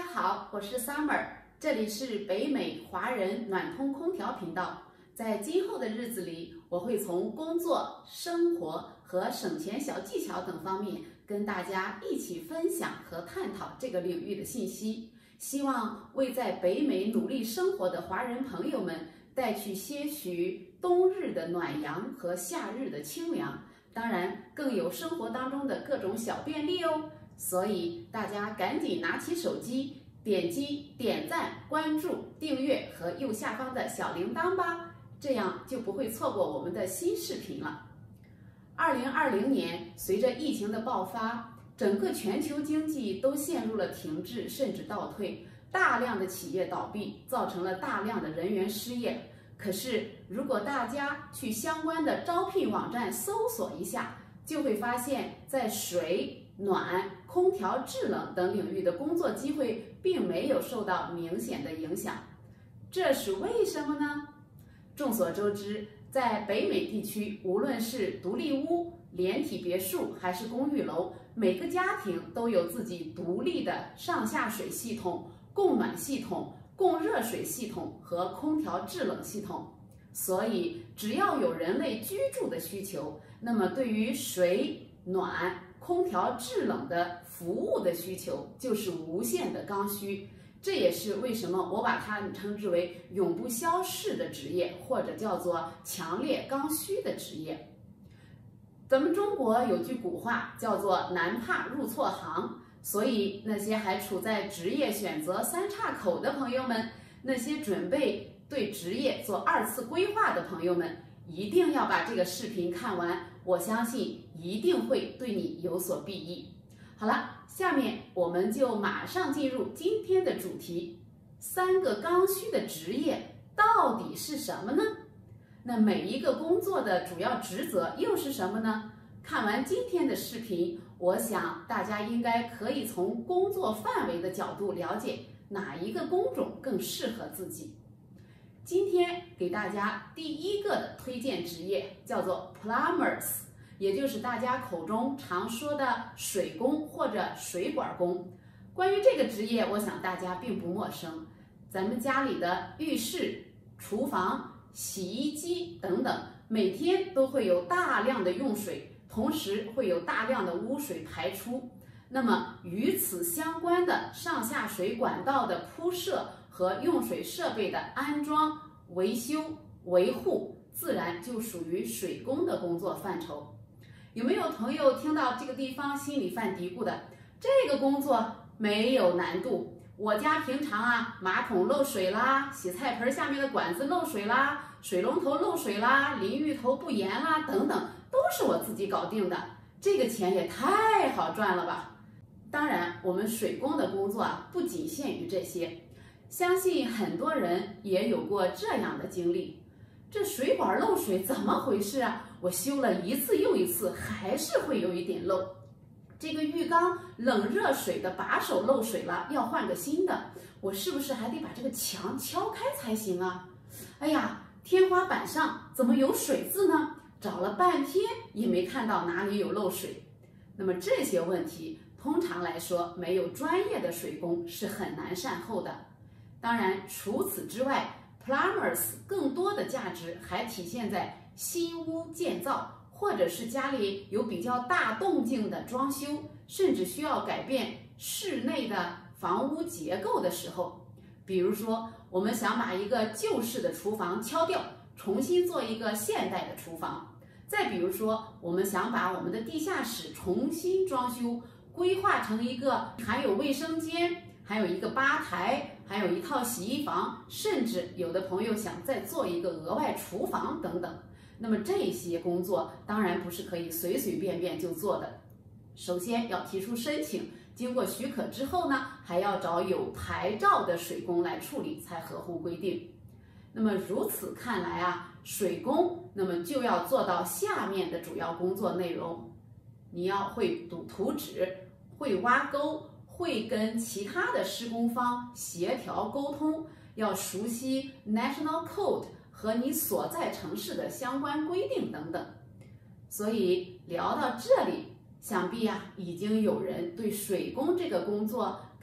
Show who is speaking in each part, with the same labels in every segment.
Speaker 1: 好，我是 Summer， 这里是北美华人暖通空调频道。在今后的日子里，我会从工作、生活和省钱小技巧等方面跟大家一起分享和探讨这个领域的信息，希望为在北美努力生活的华人朋友们带去些许冬日的暖阳和夏日的清凉，当然更有生活当中的各种小便利哦。所以大家赶紧拿起手机，点击点赞、关注、订阅和右下方的小铃铛吧，这样就不会错过我们的新视频了。2020年，随着疫情的爆发，整个全球经济都陷入了停滞甚至倒退，大量的企业倒闭，造成了大量的人员失业。可是，如果大家去相关的招聘网站搜索一下，就会发现，在水、暖、空调制冷等领域的工作机会并没有受到明显的影响。这是为什么呢？众所周知，在北美地区，无论是独立屋、连体别墅还是公寓楼，每个家庭都有自己独立的上下水系统、供暖系统、供热水系统和空调制冷系统。所以，只要有人类居住的需求，那么对于水、暖、空调制冷的服务的需求就是无限的刚需。这也是为什么我把它称之为永不消逝的职业，或者叫做强烈刚需的职业。咱们中国有句古话叫做男怕入错行，所以那些还处在职业选择三岔口的朋友们，那些准备对职业做二次规划的朋友们，一定要把这个视频看完，我相信一定会对你有所裨益。好了，下面我们就马上进入今天的主题：3个刚需的职业到底是什么呢？那每一个工作的主要职责又是什么呢？看完今天的视频，我想大家应该可以从工作范围的角度了解哪一个工种更适合自己。今天给大家第一个的推荐职业叫做 plumbers， 也就是大家口中常说的水工或者水管工。关于这个职业，我想大家并不陌生。咱们家里的浴室、厨房、洗衣机等等，每天都会有大量的用水，同时会有大量的污水排出。那么与此相关的上下水管道的铺设和用水设备的安装、维修、维护，自然就属于水工的工作范畴。有没有朋友听到这个地方心里犯嘀咕的？这个工作没有难度，我家平常马桶漏水啦，洗菜盆下面的管子漏水啦，水龙头漏水啦，淋浴头不严啦，等等，都是我自己搞定的。这个钱也太好赚了吧！当然，我们水工的工作不仅限于这些，相信很多人也有过这样的经历：这水管漏水怎么回事啊？我修了一次又一次，还是会有一点漏。这个浴缸冷热水的把手漏水了，要换个新的，我是不是还得把这个墙敲开才行啊？哎呀，天花板上怎么有水渍呢？找了半天也没看到哪里有漏水。那么这些问题，通常来说，没有专业的水工是很难善后的。当然，除此之外 ，plumbers 更多的价值还体现在新屋建造，或者是家里有比较大动静的装修，甚至需要改变室内的房屋结构的时候。比如说，我们想把一个旧式的厨房敲掉，重新做一个现代的厨房。再比如说，我们想把我们的地下室重新装修，规划成一个含有卫生间，还有一个吧台，还有一套洗衣房，甚至有的朋友想再做一个额外厨房等等。那么这些工作当然不是可以随随便便就做的，首先要提出申请，经过许可之后呢，还要找有牌照的水工来处理才合乎规定。那么如此看来水工那么就要做到下面的主要工作内容：你要会图纸，会挖沟，会跟其他的施工方协调沟通，要熟悉 National Code 和你所在城市的相关规定等等。所以聊到这里，想必已经有人对水工这个工作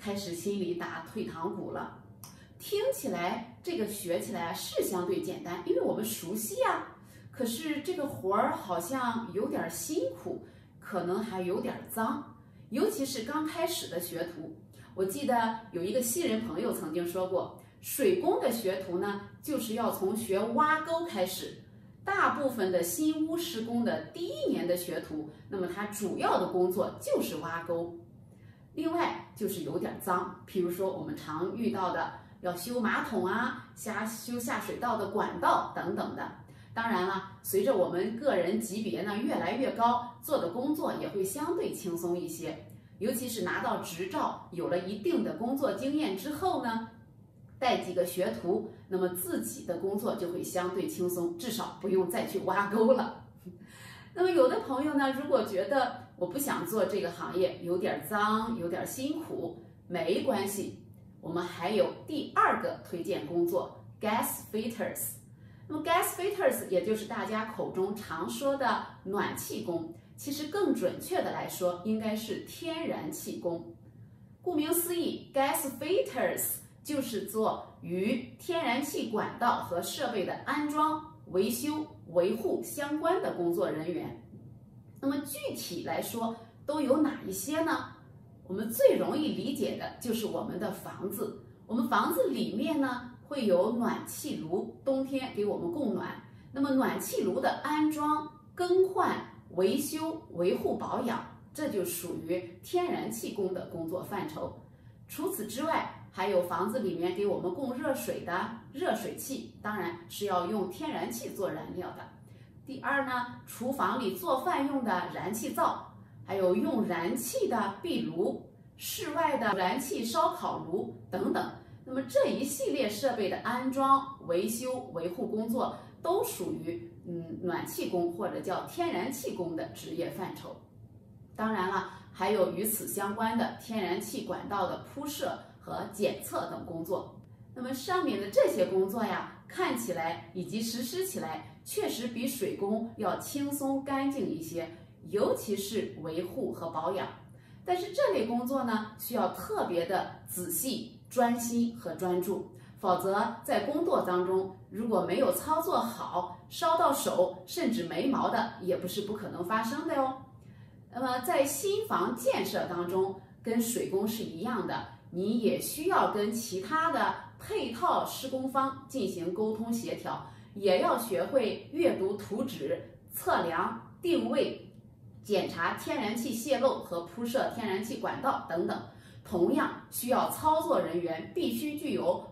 Speaker 1: 开始心里打退堂鼓了。听起来这个学起来是相对简单，因为我们熟悉呀。可是这个活儿好像有点辛苦，可能还有点脏，尤其是刚开始的学徒。我记得有一个新人朋友曾经说过，水工的学徒呢，就是要从学挖沟开始。大部分的新屋施工的第1年的学徒，那么他主要的工作就是挖沟。另外就是有点脏，譬如说我们常遇到的要修马桶啊、修下水道的管道等等的。当然了，随着我们个人级别呢越来越高，做的工作也会相对轻松一些。尤其是拿到执照，有了一定的工作经验之后呢，带几个学徒，那么自己的工作就会相对轻松，至少不用再去挖沟了。那么有的朋友呢，如果觉得我不想做这个行业，有点脏，有点辛苦，没关系，我们还有第2个推荐工作 ，gas fitters。那么 gas fitters 也就是大家口中常说的暖气工，其实更准确的来说，应该是天然气工。顾名思义 ，gas fitters 就是做与天然气管道和设备的安装、维修、维护相关的工作人员。那么具体来说都有哪一些呢？我们最容易理解的就是我们的房子，我们房子里面呢会有暖气炉，冬天给我们供暖。那么暖气炉的安装、更换、维修、维护保养，这就属于天然气工的工作范畴。除此之外，还有房子里面给我们供热水的热水器，当然是要用天然气做燃料的。第2呢，厨房里做饭用的燃气灶，还有用燃气的壁炉、室外的燃气烧烤炉等等。那么这一系列设备的安装、维修、维护工作都属于暖气工或者叫天然气工的职业范畴。当然了，还有与此相关的天然气管道的铺设和检测等工作。那么上面的这些工作呀，看起来以及实施起来确实比水工要轻松干净一些，尤其是维护和保养。但是这类工作呢，需要特别的仔细、专心和专注，否则在工作当中如果没有操作好，烧到手甚至没毛的也不是不可能发生的哟。那么在新房建设当中，跟水工是一样的，你也需要跟其他的配套施工方进行沟通协调，也要学会阅读图纸、测量、定位、检查天然气泄漏和铺设天然气管道等等。同样需要操作人员必须具有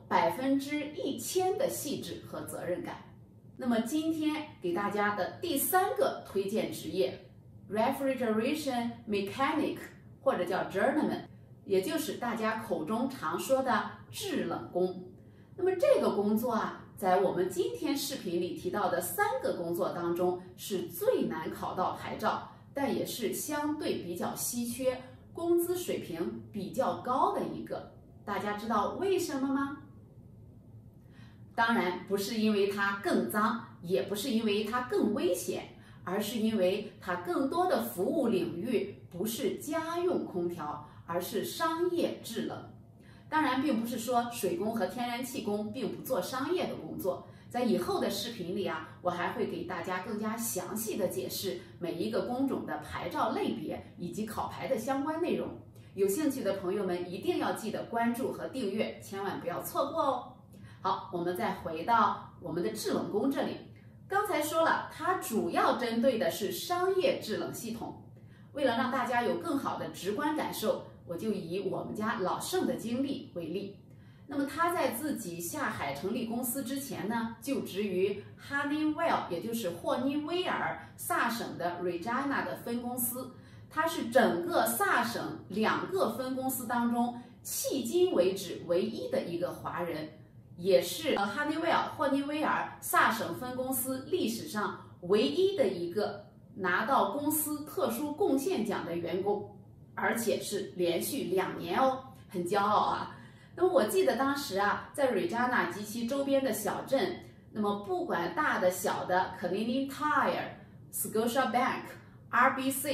Speaker 1: 1000%的细致和责任感。那么今天给大家的第3个推荐职业 Refrigeration Mechanic 或者叫 Journeyman， 也就是大家口中常说的制冷工。那么这个工作啊，在我们今天视频里提到的3个工作当中是最难考到牌照，但也是相对比较稀缺，工资水平比较高的一个。大家知道为什么吗？当然不是因为它更脏，也不是因为它更危险，而是因为它更多的服务领域不是家用空调，而是商业制冷。当然并不是说水工和天然气工并不做商业的工作，在以后的视频里啊，我还会给大家更加详细的解释每一个工种的牌照类别以及考牌的相关内容。有兴趣的朋友们一定要记得关注和订阅，千万不要错过哦。好，我们再回到我们的制冷工这里。刚才说了，它主要针对的是商业制冷系统。为了让大家有更好的直观感受，我就以我们家老盛的经历为例。那么他在自己下海成立公司之前呢，就职于 Honeywell， 也就是霍尼韦尔萨省的 Regina 的分公司。他是整个萨省2个分公司当中迄今为止唯一的一个华人，也是霍尼韦尔萨省分公司历史上唯一的一个拿到公司特殊贡献奖的员工，而且是连续2年哦，很骄傲啊。那么我记得当时啊，在 Regina 及其周边的小镇，那么不管大的小的 Canadian Tire、Scotiabank、RBC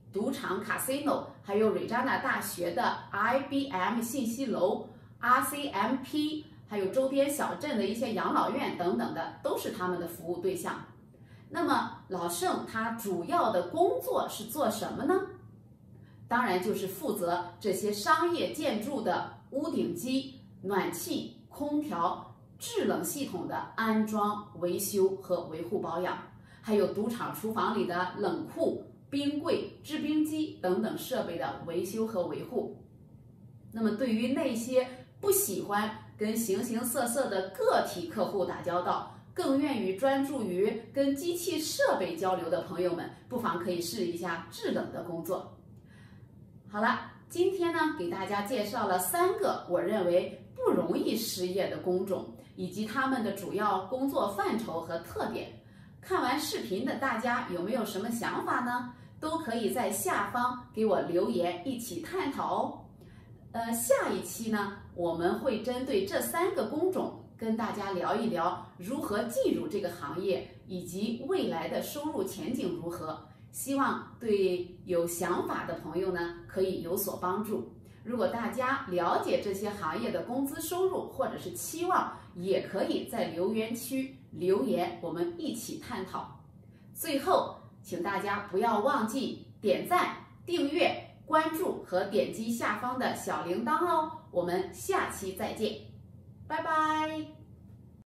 Speaker 1: 赌场 Casino， 还有瑞扎纳大学的 IBM 信息楼、RCMP， 还有周边小镇的一些养老院等等的，都是他们的服务对象。那么老盛他主要的工作是做什么呢？当然就是负责这些商业建筑的屋顶机、暖气、空调、制冷系统的安装、维修和维护保养，还有赌场厨房里的冷库、冰柜、制冰机等等设备的维修和维护。那么对于那些不喜欢跟形形色色的个体客户打交道，更愿意专注于跟机器设备交流的朋友们，不妨可以试一下制冷的工作。好了，今天呢给大家介绍了3个我认为不容易失业的工种，以及他们的主要工作范畴和特点。看完视频的大家有没有什么想法呢？都可以在下方给我留言，一起探讨哦。下一期呢，我们会针对这3个工种跟大家聊一聊如何进入这个行业，以及未来的收入前景如何。希望对有想法的朋友呢可以有所帮助。如果大家了解这些行业的工资收入或者是期望，也可以在留言区留言，我们一起探讨。最后，请大家不要忘记点赞、订阅、关注和点击下方的小铃铛哦。我们下期再见，拜拜。